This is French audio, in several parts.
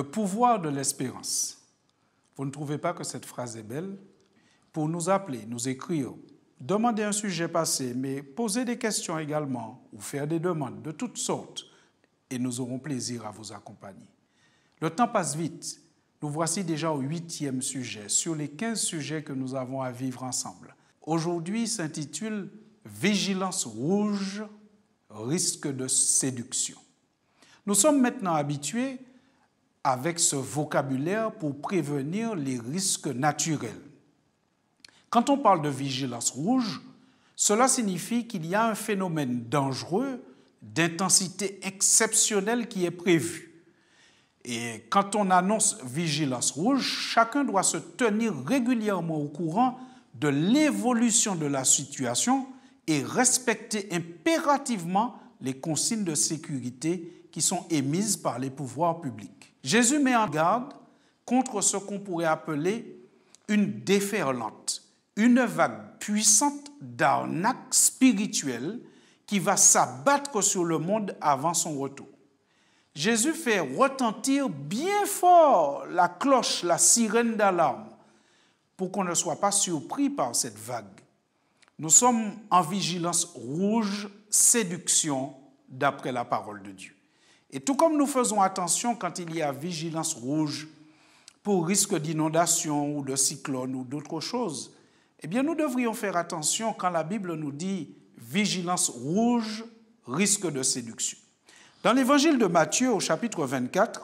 Le pouvoir de l'espérance. Vous ne trouvez pas que cette phrase est belle? Pour nous appeler, nous écrire, demander un sujet passé, mais poser des questions également ou faire des demandes de toutes sortes et nous aurons plaisir à vous accompagner. Le temps passe vite. Nous voici déjà au 8e sujet sur les 15 sujets que nous avons à vivre ensemble. Aujourd'hui s'intitule « Vigilance rouge, risque de séduction ». Nous sommes maintenant habitués avec ce vocabulaire pour prévenir les risques naturels. Quand on parle de vigilance rouge, cela signifie qu'il y a un phénomène dangereux d'intensité exceptionnelle qui est prévu. Et quand on annonce vigilance rouge, chacun doit se tenir régulièrement au courant de l'évolution de la situation et respecter impérativement les consignes de sécurité qui sont émises par les pouvoirs publics. Jésus met en garde contre ce qu'on pourrait appeler une déferlante, une vague puissante d'arnaques spirituelles qui va s'abattre sur le monde avant son retour. Jésus fait retentir bien fort la cloche, la sirène d'alarme, pour qu'on ne soit pas surpris par cette vague. Nous sommes en vigilance rouge, séduction, d'après la parole de Dieu. Et tout comme nous faisons attention quand il y a vigilance rouge pour risque d'inondation ou de cyclone ou d'autres choses, eh bien nous devrions faire attention quand la Bible nous dit vigilance rouge, risque de séduction. Dans l'évangile de Matthieu, au chapitre 24,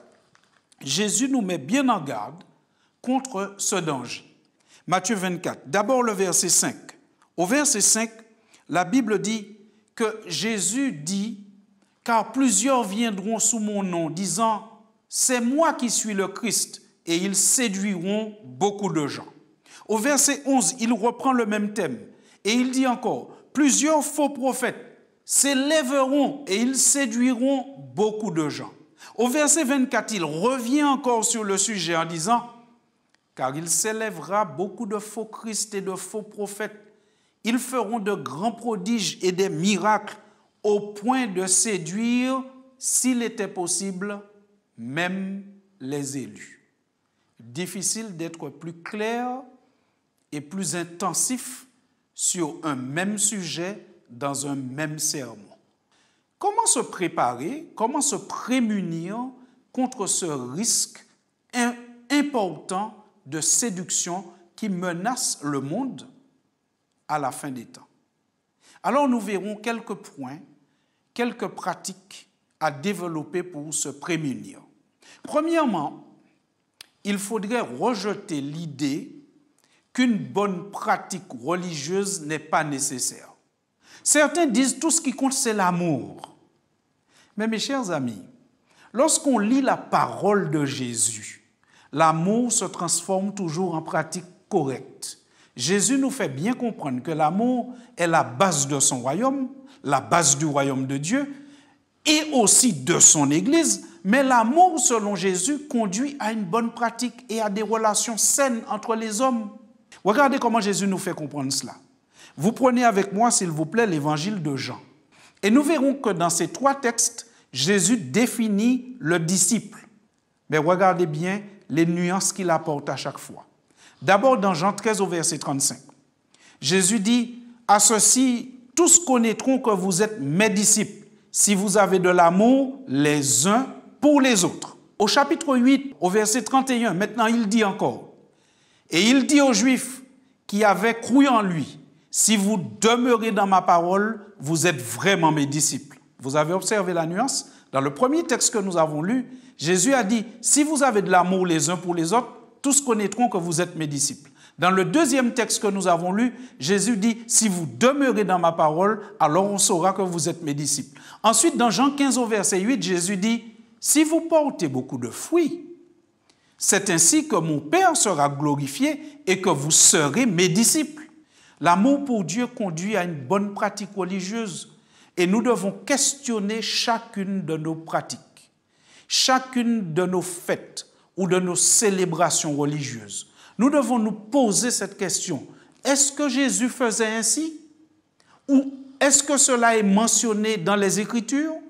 Jésus nous met bien en garde contre ce danger. Matthieu 24, d'abord le verset 5. Au verset 5, la Bible dit que Jésus dit « Car plusieurs viendront sous mon nom, disant « C'est moi qui suis le Christ », et ils séduiront beaucoup de gens. » Au verset 11, il reprend le même thème, et il dit encore « Plusieurs faux prophètes s'élèveront et ils séduiront beaucoup de gens. » Au verset 24, il revient encore sur le sujet en disant « Car il s'élèvera beaucoup de faux Christ et de faux prophètes. Ils feront de grands prodiges et des miracles au point de séduire, s'il était possible, même les élus. » Difficile d'être plus clair et plus intensif sur un même sujet dans un même sermon. Comment se préparer, comment se prémunir contre ce risque important de séduction qui menace le monde à la fin des temps? Alors nous verrons quelques points, quelques pratiques à développer pour se prémunir. Premièrement, il faudrait rejeter l'idée qu'une bonne pratique religieuse n'est pas nécessaire. Certains disent tout ce qui compte, c'est l'amour. Mais mes chers amis, lorsqu'on lit la parole de Jésus, l'amour se transforme toujours en pratique correcte. Jésus nous fait bien comprendre que l'amour est la base de son royaume, la base du royaume de Dieu et aussi de son Église, mais l'amour, selon Jésus, conduit à une bonne pratique et à des relations saines entre les hommes. Regardez comment Jésus nous fait comprendre cela. Vous prenez avec moi, s'il vous plaît, l'évangile de Jean. Et nous verrons que dans ces 3 textes, Jésus définit le disciple. Mais regardez bien les nuances qu'il apporte à chaque fois. D'abord, dans Jean 13, au verset 35, Jésus dit « À ceci, tous connaîtront que vous êtes mes disciples, si vous avez de l'amour les uns pour les autres. » Au chapitre 8, au verset 31, maintenant il dit encore « Et il dit aux Juifs qui avaient cru en lui, si vous demeurez dans ma parole, vous êtes vraiment mes disciples. » Vous avez observé la nuance? Dans le premier texte que nous avons lu, Jésus a dit « Si vous avez de l'amour les uns pour les autres, tous connaîtront que vous êtes mes disciples. » Dans le deuxième texte que nous avons lu, Jésus dit « Si vous demeurez dans ma parole, alors on saura que vous êtes mes disciples. » Ensuite, dans Jean 15 au verset 8, Jésus dit « Si vous portez beaucoup de fruits, c'est ainsi que mon Père sera glorifié et que vous serez mes disciples. » L'amour pour Dieu conduit à une bonne pratique religieuse et nous devons questionner chacune de nos pratiques, chacune de nos fêtes ou de nos célébrations religieuses. Nous devons nous poser cette question. Est-ce que Jésus faisait ainsi? Ou est-ce que cela est mentionné dans les Écritures?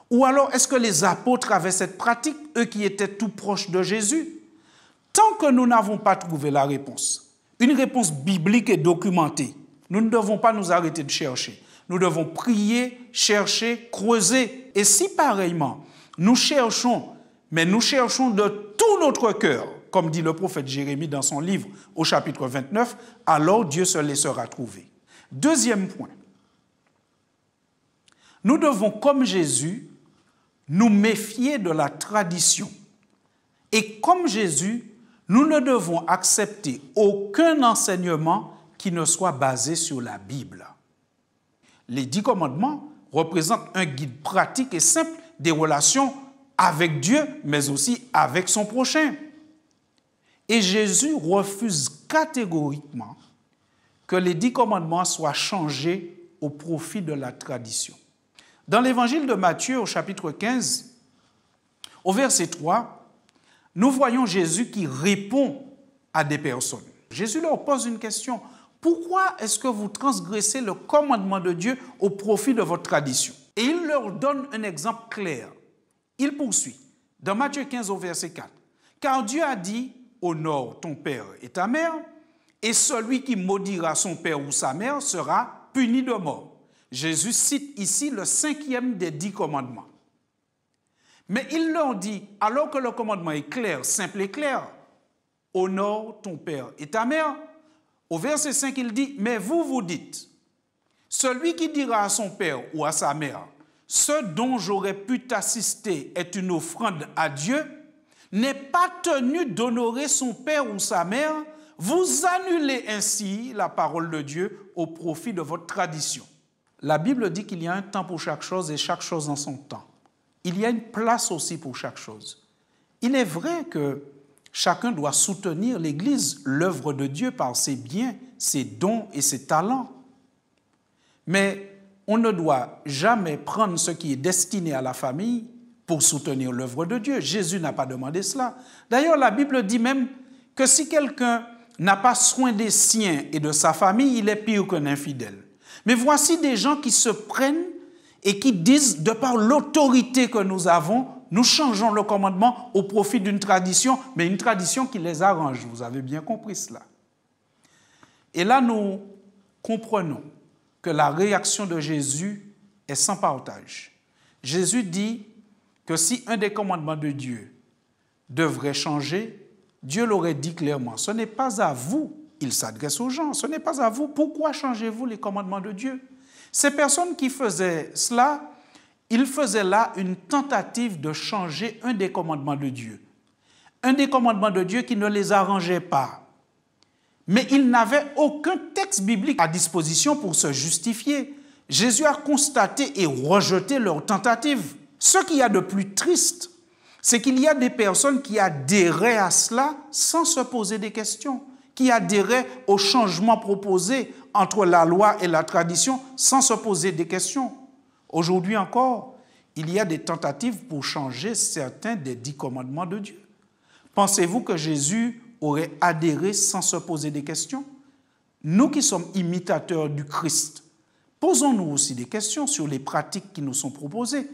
Ou alors, est-ce que les apôtres avaient cette pratique, eux qui étaient tout proches de Jésus? Tant que nous n'avons pas trouvé la réponse, une réponse biblique et documentée, nous ne devons pas nous arrêter de chercher. Nous devons prier, chercher, creuser. Et si pareillement, nous cherchons, mais nous cherchons de tout notre cœur, comme dit le prophète Jérémie dans son livre au chapitre 29, alors Dieu se laissera trouver. Deuxième point, nous devons, comme Jésus, nous méfier de la tradition. Et comme Jésus, nous ne devons accepter aucun enseignement qui ne soit basé sur la Bible. Les 10 commandements représentent un guide pratique et simple des relations avec Dieu, mais aussi avec son prochain. Et Jésus refuse catégoriquement que les 10 commandements soient changés au profit de la tradition. Dans l'évangile de Matthieu, au chapitre 15, au verset 3, nous voyons Jésus qui répond à des personnes. Jésus leur pose une question. Pourquoi est-ce que vous transgressez le commandement de Dieu au profit de votre tradition? Et il leur donne un exemple clair. Il poursuit, dans Matthieu 15 au verset 4. Car Dieu a dit, honore ton père et ta mère, et celui qui maudira son père ou sa mère sera puni de mort. Jésus cite ici le 5e des 10 commandements. Mais il leur dit, alors que le commandement est clair, simple et clair, honore ton père et ta mère, au verset 5, il dit, mais vous vous dites, celui qui dira à son père ou à sa mère, ce dont j'aurais pu t'assister est une offrande à Dieu, n'est pas tenu d'honorer son père ou sa mère, vous annulez ainsi la parole de Dieu au profit de votre tradition. La Bible dit qu'il y a un temps pour chaque chose et chaque chose en son temps. Il y a une place aussi pour chaque chose. Il est vrai que chacun doit soutenir l'Église, l'œuvre de Dieu par ses biens, ses dons et ses talents. Mais on ne doit jamais prendre ce qui est destiné à la famille pour soutenir l'œuvre de Dieu. Jésus n'a pas demandé cela. D'ailleurs, la Bible dit même que si quelqu'un n'a pas soin des siens et de sa famille, il est pire qu'un infidèle. Mais voici des gens qui se prennent et qui disent, de par l'autorité que nous avons, nous changeons le commandement au profit d'une tradition, mais une tradition qui les arrange. Vous avez bien compris cela. Et là, nous comprenons que la réaction de Jésus est sans partage. Jésus dit que si un des commandements de Dieu devrait changer, Dieu l'aurait dit clairement. Ce n'est pas à vous, il s'adresse aux gens, ce n'est pas à vous. Pourquoi changez-vous les commandements de Dieu? Ces personnes qui faisaient cela, ils faisaient là une tentative de changer un des commandements de Dieu. Un des commandements de Dieu qui ne les arrangeait pas. Mais ils n'avaient aucun texte biblique à disposition pour se justifier. Jésus a constaté et rejeté leur tentative. Ce qu'il y a de plus triste, c'est qu'il y a des personnes qui adhéraient à cela sans se poser des questions, qui adhéraient au changement proposé entre la loi et la tradition sans se poser des questions. Aujourd'hui encore, il y a des tentatives pour changer certains des 10 commandements de Dieu. Pensez-vous que Jésus aurait adhéré sans se poser des questions? Nous qui sommes imitateurs du Christ, posons-nous aussi des questions sur les pratiques qui nous sont proposées.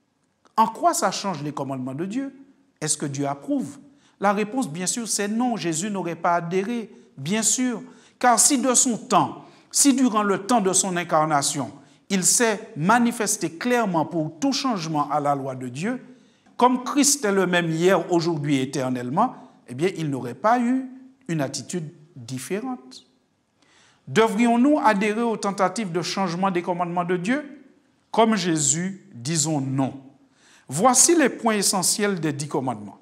En quoi ça change les commandements de Dieu? Est-ce que Dieu approuve? La réponse, bien sûr, c'est non. Jésus n'aurait pas adhéré, bien sûr. Car si de son temps, si durant le temps de son incarnation, il s'est manifesté clairement pour tout changement à la loi de Dieu, comme Christ est le même hier, aujourd'hui et éternellement, eh bien, il n'aurait pas eu une attitude différente. Devrions-nous adhérer aux tentatives de changement des commandements de Dieu? Comme Jésus, disons non. Voici les points essentiels des 10 commandements.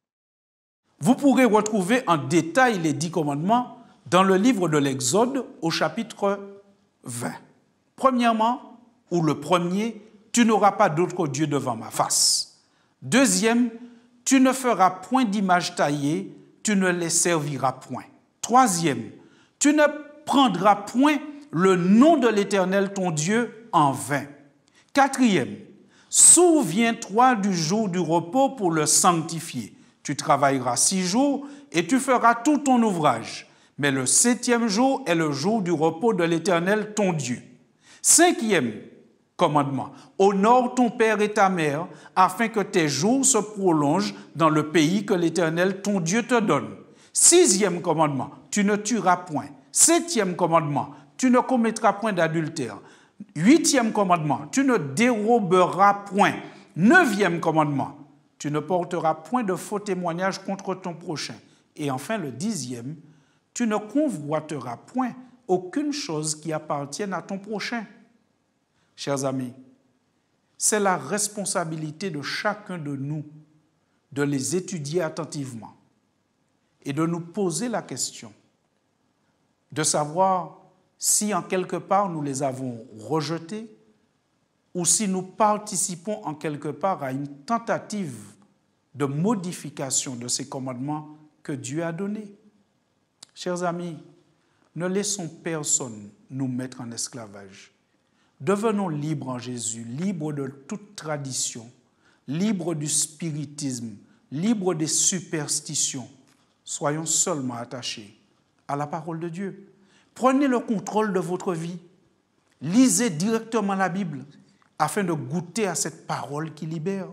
Vous pourrez retrouver en détail les 10 commandements dans le livre de l'Exode au chapitre 20. Premièrement, ou le premier, tu n'auras pas d'autre Dieu devant ma face. Deuxième, tu ne feras point d'image taillée, tu ne les serviras point. Troisième, tu ne prendras point le nom de l'Éternel ton Dieu en vain. Quatrième, souviens-toi du jour du repos pour le sanctifier. Tu travailleras 6 jours et tu feras tout ton ouvrage. Mais le 7e jour est le jour du repos de l'Éternel ton Dieu. Cinquième commandement. Honore ton père et ta mère, afin que tes jours se prolongent dans le pays que l'Éternel, ton Dieu, te donne. 6e commandement, tu ne tueras point. 7e commandement, tu ne commettras point d'adultère. 8e commandement, tu ne déroberas point. 9e commandement, tu ne porteras point de faux témoignages contre ton prochain. Et enfin, le 10e, tu ne convoiteras point aucune chose qui appartienne à ton prochain. Chers amis, c'est la responsabilité de chacun de nous de les étudier attentivement et de nous poser la question de savoir si en quelque part nous les avons rejetés ou si nous participons en quelque part à une tentative de modification de ces commandements que Dieu a donnés. Chers amis, ne laissons personne nous mettre en esclavage. Devenons libres en Jésus, libres de toute tradition, libres du spiritisme, libres des superstitions. Soyons seulement attachés à la parole de Dieu. Prenez le contrôle de votre vie. Lisez directement la Bible afin de goûter à cette parole qui libère.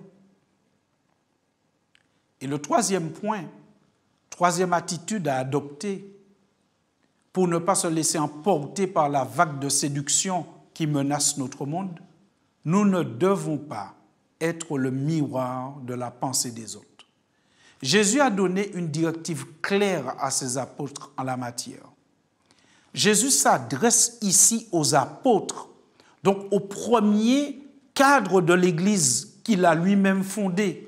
Et le 3e point, 3e attitude à adopter pour ne pas se laisser emporter par la vague de séduction qui menace notre monde, nous ne devons pas être le miroir de la pensée des autres. Jésus a donné une directive claire à ses apôtres en la matière. Jésus s'adresse ici aux apôtres, donc au premier cadre de l'Église qu'il a lui-même fondé.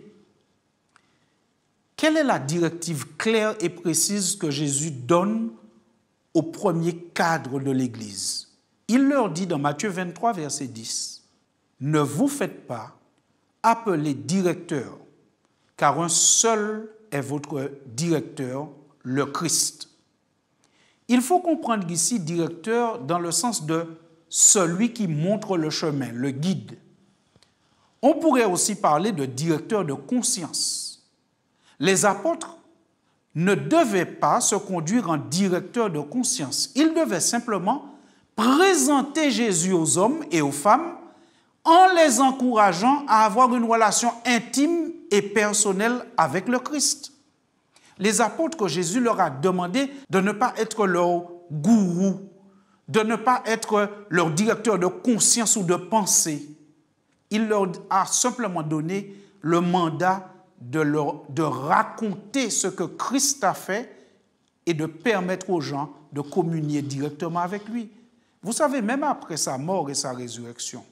Quelle est la directive claire et précise que Jésus donne au premier cadre de l'Église? Il leur dit dans Matthieu 23, verset 10, « Ne vous faites pas appeler directeur, car un seul est votre directeur, le Christ. » Il faut comprendre ici directeur dans le sens de celui qui montre le chemin, le guide. On pourrait aussi parler de directeur de conscience. Les apôtres ne devaient pas se conduire en directeur de conscience. Ils devaient simplement présenter Jésus aux hommes et aux femmes en les encourageant à avoir une relation intime et personnelle avec le Christ. Les apôtres, Jésus leur a demandé de ne pas être leur gourou, de ne pas être leur directeur de conscience ou de pensée. Il leur a simplement donné le mandat de raconter ce que Christ a fait et de permettre aux gens de communier directement avec lui. Vous savez, même après sa mort et sa résurrection,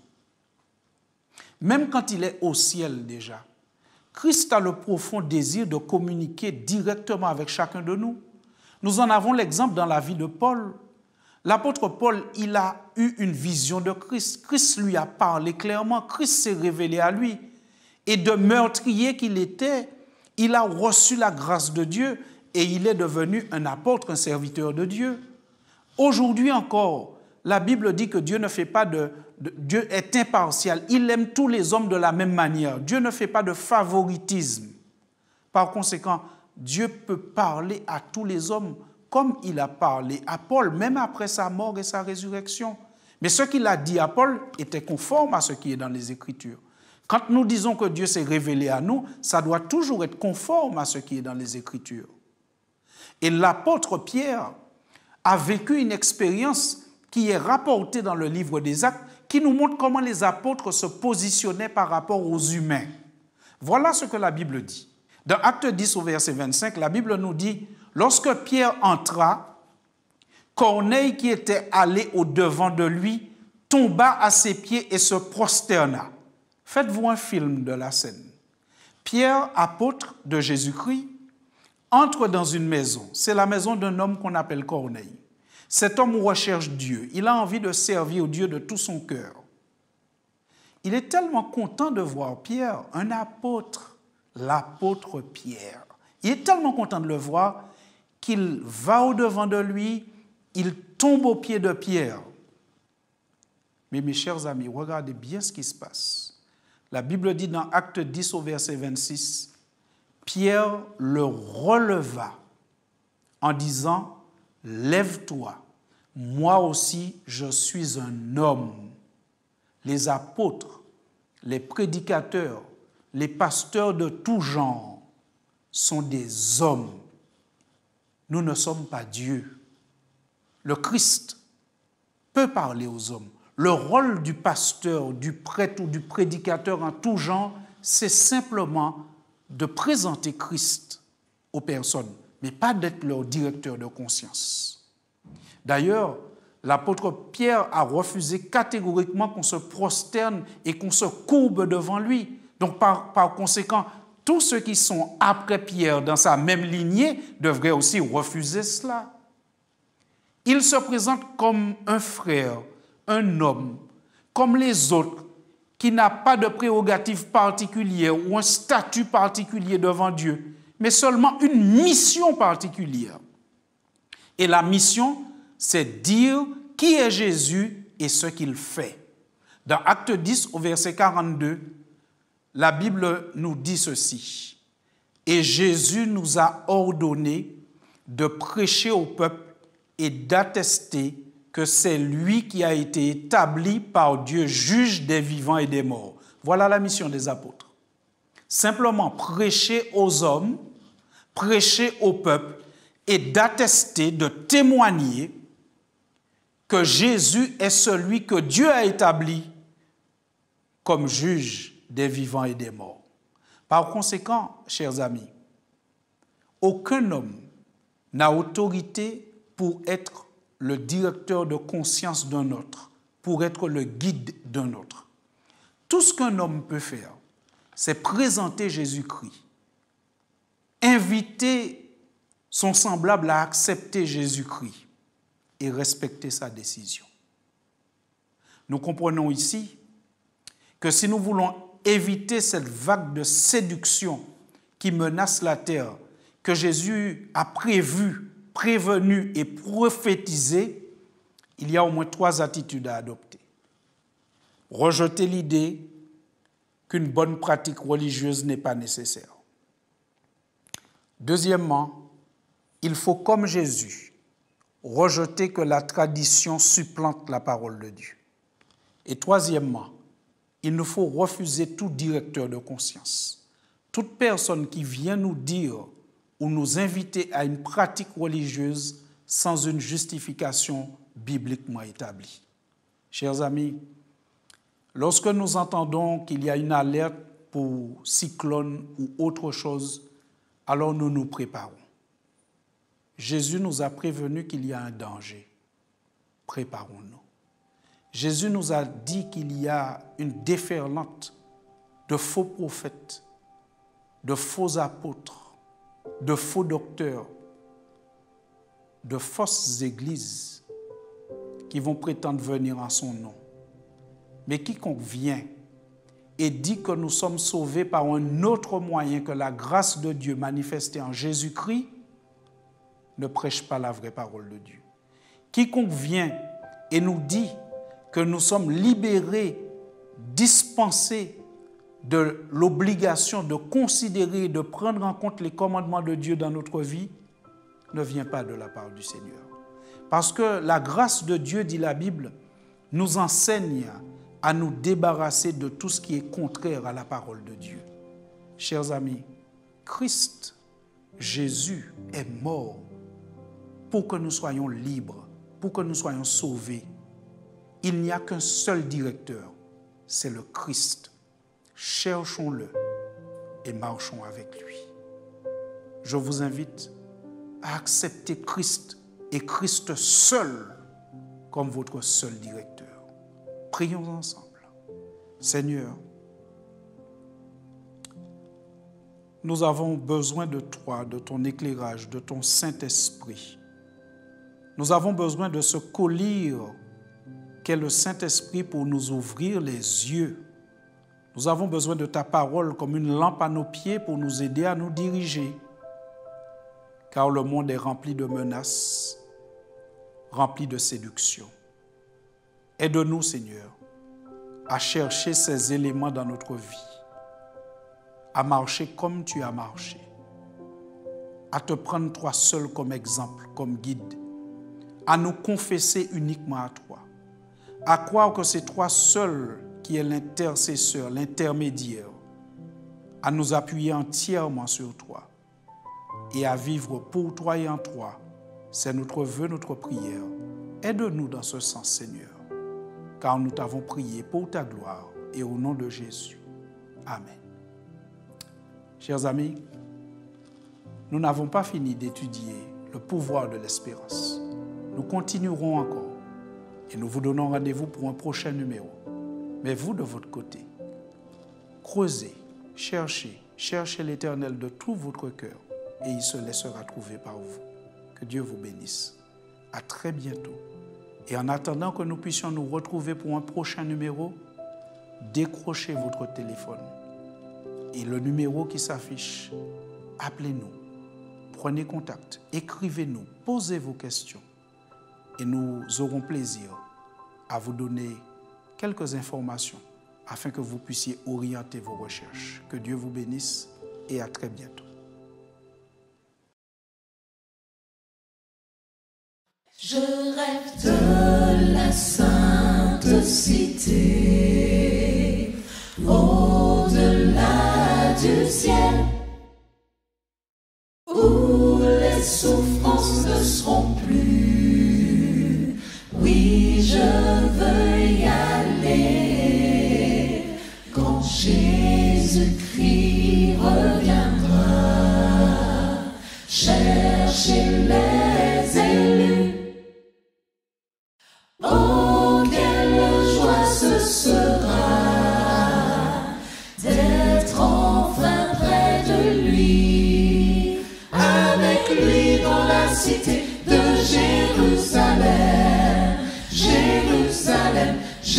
même quand il est au ciel déjà, Christ a le profond désir de communiquer directement avec chacun de nous. Nous en avons l'exemple dans la vie de Paul. L'apôtre Paul, il a eu une vision de Christ. Christ lui a parlé clairement. Christ s'est révélé à lui. Et de meurtrier qu'il était, il a reçu la grâce de Dieu et il est devenu un apôtre, un serviteur de Dieu. Aujourd'hui encore, la Bible dit que Dieu ne fait pas Dieu est impartial. Il aime tous les hommes de la même manière. Dieu ne fait pas de favoritisme. Par conséquent, Dieu peut parler à tous les hommes comme il a parlé à Paul, même après sa mort et sa résurrection. Mais ce qu'il a dit à Paul était conforme à ce qui est dans les Écritures. Quand nous disons que Dieu s'est révélé à nous, ça doit toujours être conforme à ce qui est dans les Écritures. Et l'apôtre Pierre a vécu une expérience qui est rapportée dans le livre des Actes, qui nous montre comment les apôtres se positionnaient par rapport aux humains. Voilà ce que la Bible dit. Dans Acte 10 au verset 25, la Bible nous dit « Lorsque Pierre entra, Corneille qui était allé au-devant de lui tomba à ses pieds et se prosterna. » Faites-vous un film de la scène. Pierre, apôtre de Jésus-Christ, entre dans une maison. C'est la maison d'un homme qu'on appelle Corneille. Cet homme recherche Dieu. Il a envie de servir Dieu de tout son cœur. Il est tellement content de voir Pierre, un apôtre, l'apôtre Pierre. Il est tellement content de le voir qu'il va au-devant de lui, il tombe aux pieds de Pierre. Mais mes chers amis, regardez bien ce qui se passe. La Bible dit dans Acte 10 au verset 26, Pierre le releva en disant « Lève-toi, moi aussi je suis un homme. » les apôtres, les prédicateurs, les pasteurs de tout genre sont des hommes. Nous ne sommes pas Dieu. Le Christ peut parler aux hommes. Le rôle du pasteur, du prêtre ou du prédicateur en tout genre, c'est simplement de présenter Christ aux personnes, mais pas d'être leur directeur de conscience. D'ailleurs, l'apôtre Pierre a refusé catégoriquement qu'on se prosterne et qu'on se courbe devant lui. Donc, par conséquent, tous ceux qui sont après Pierre dans sa même lignée devraient aussi refuser cela. Il se présente comme un frère, un homme, comme les autres, qui n'a pas de prérogative particulière ou un statut particulier devant Dieu, mais seulement une mission particulière. Et la mission, c'est dire qui est Jésus et ce qu'il fait. Dans Acte 10, au verset 42, la Bible nous dit ceci. « Et Jésus nous a ordonné de prêcher au peuple et d'attester que c'est lui qui a été établi par Dieu, juge des vivants et des morts. » Voilà la mission des apôtres. Simplement prêcher aux hommes, prêcher au peuple et d'attester, de témoigner que Jésus est celui que Dieu a établi comme juge des vivants et des morts. Par conséquent, chers amis, aucun homme n'a autorité pour être le directeur de conscience d'un autre, pour être le guide d'un autre. Tout ce qu'un homme peut faire, c'est présenter Jésus-Christ, inviter son semblable à accepter Jésus-Christ et respecter sa décision. Nous comprenons ici que si nous voulons éviter cette vague de séduction qui menace la terre, que Jésus a prévenu et prophétisé, il y a au moins 3 attitudes à adopter. Rejeter l'idée qu'une bonne pratique religieuse n'est pas nécessaire. Deuxièmement, il faut, comme Jésus, rejeter que la tradition supplante la parole de Dieu. Et troisièmement, il nous faut refuser tout directeur de conscience. Toute personne qui vient nous dire ou nous inviter à une pratique religieuse sans une justification bibliquement établie. Chers amis, lorsque nous entendons qu'il y a une alerte pour cyclone ou autre chose, alors nous nous préparons. Jésus nous a prévenu qu'il y a un danger. Préparons-nous. Jésus nous a dit qu'il y a une déferlante de faux prophètes, de faux apôtres, de faux docteurs, de fausses églises qui vont prétendre venir en son nom. Mais quiconque vient et dit que nous sommes sauvés par un autre moyen que la grâce de Dieu manifestée en Jésus-Christ ne prêche pas la vraie parole de Dieu. Quiconque vient et nous dit que nous sommes libérés, dispensés de l'obligation de considérer et de prendre en compte les commandements de Dieu dans notre vie, ne vient pas de la part du Seigneur. Parce que la grâce de Dieu, dit la Bible, nous enseigne à nous débarrasser de tout ce qui est contraire à la parole de Dieu. Chers amis, Christ, Jésus, est mort pour que nous soyons libres, pour que nous soyons sauvés. Il n'y a qu'un seul directeur, c'est le Christ. Cherchons-le et marchons avec lui. Je vous invite à accepter Christ et Christ seul comme votre seul directeur. Prions ensemble. Seigneur, nous avons besoin de toi, de ton éclairage, de ton Saint-Esprit. Nous avons besoin de ce collier qu'est le Saint-Esprit pour nous ouvrir les yeux. Nous avons besoin de ta parole comme une lampe à nos pieds pour nous aider à nous diriger. Car le monde est rempli de menaces, rempli de séduction. Aide-nous, Seigneur, à chercher ces éléments dans notre vie, à marcher comme tu as marché, à te prendre toi seul comme exemple, comme guide, à nous confesser uniquement à toi, à croire que c'est toi seul qui est l'intercesseur, l'intermédiaire, à nous appuyer entièrement sur toi et à vivre pour toi et en toi. C'est notre vœu, notre prière. Aide-nous dans ce sens, Seigneur, car nous t'avons prié pour ta gloire et au nom de Jésus. Amen. Chers amis, nous n'avons pas fini d'étudier le pouvoir de l'espérance. Nous continuerons encore et nous vous donnons rendez-vous pour un prochain numéro. Mais vous, de votre côté, creusez, cherchez l'Éternel de tout votre cœur et il se laissera trouver par vous. Que Dieu vous bénisse. À très bientôt. Et en attendant que nous puissions nous retrouver pour un prochain numéro, décrochez votre téléphone. Et le numéro qui s'affiche, appelez-nous, prenez contact, écrivez-nous, posez vos questions. Et nous aurons plaisir à vous donner quelques informations afin que vous puissiez orienter vos recherches. Que Dieu vous bénisse et à très bientôt. Je rêve de la sainte cité, au-delà du ciel, où les souffrances ne seront plus. Oui, je veux y aller quand Jésus-Christ reviendra chercher les élus. Oh, quelle joie ce sera d'être enfin près de lui, avec lui dans la cité de Jérusalem. Jérusalem,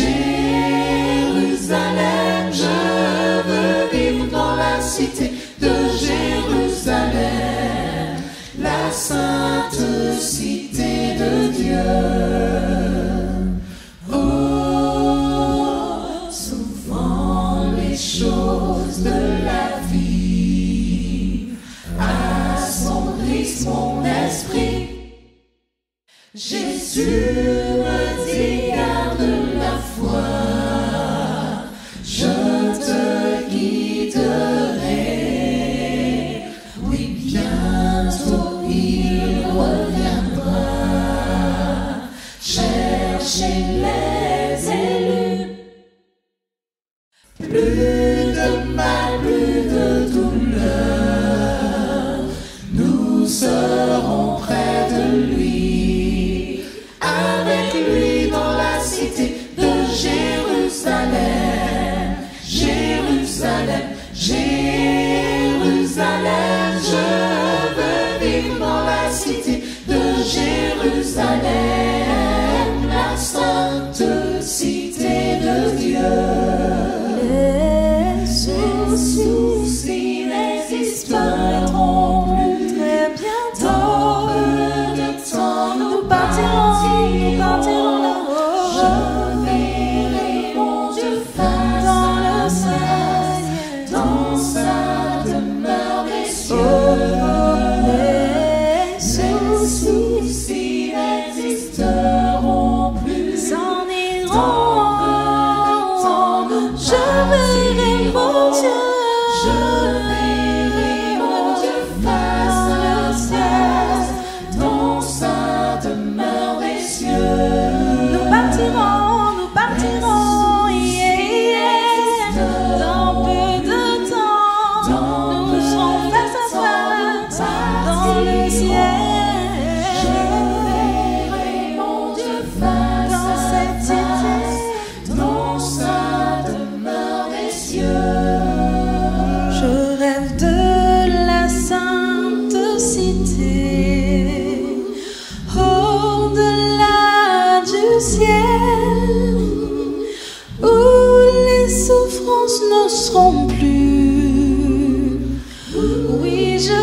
Jérusalem, je veux vivre dans la cité de Jérusalem, la sainte cité de Dieu. Choses de la vie assombrissent mon esprit. Jésus me dit garde la foi, je te guiderai. Oui, bientôt il reviendra chercher les élus. Plus de mal, plus de douleur, nous serons près de lui, avec lui dans la cité de Jérusalem. Jérusalem, Jérusalem, je veux vivre dans la cité de Jérusalem, la sainte cité de Dieu. Les soucis n'existeront plus très bientôt. Dans peu de temps, nous partirons là-haut. Je verrai mon Dieu face dans le ciel, dans sa demeure des cieux. Les soucis n'existeront plus. S'en iront. Je verrai mon Dieu, face à le ciel, dans sa demeure des cieux. Nous partirons, yeah. Dans peu de temps, nous serons face à face dans le ciel. Je verrai mon Dieu face dans cette cité, dans sa demeure des cieux. Je rêve de la sainte cité, au-delà du ciel, où les souffrances ne seront plus. Oui, je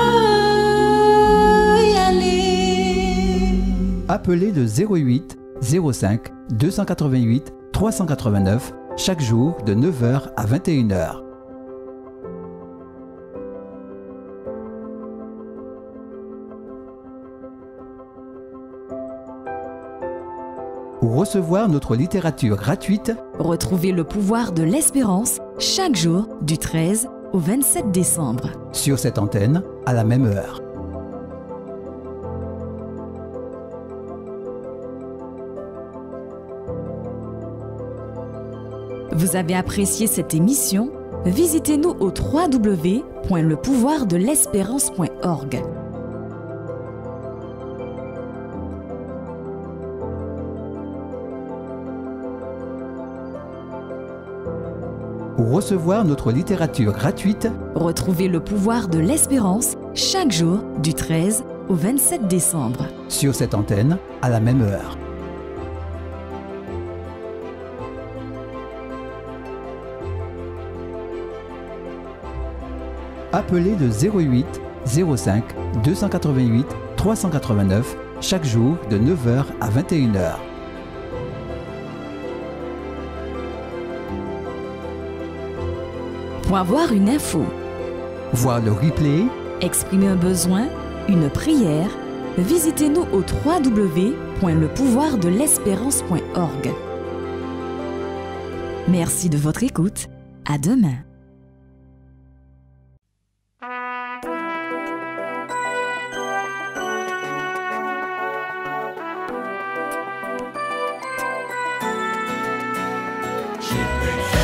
veux y aller. Appelez le 08 05 288 389 chaque jour de 9h à 21h. Pour recevoir notre littérature gratuite, Retrouvez le pouvoir de l'espérance chaque jour du 13 au 27 décembre. sur cette antenne, à la même heure. Vous avez apprécié cette émission? Visitez-nous au www.lepouvoirdelespérance.org. Pour recevoir notre littérature gratuite, Retrouvez le pouvoir de l'espérance chaque jour du 13 au 27 décembre. sur cette antenne, à la même heure. Appelez le 08 05 288 389 chaque jour de 9h à 21h. Pour avoir une info, Voir le replay, exprimer un besoin, une prière, visitez-nous au www.lepouvoirdelespérance.org. Merci de votre écoute. À demain. J'ai